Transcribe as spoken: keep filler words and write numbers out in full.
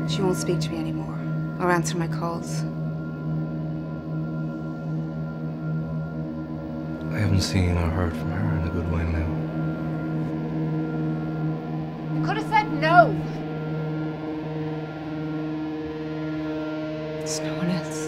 She won't speak to me anymore, or answer my calls. I haven't seen or heard from her in a good while now. You could have said no! It's no one else.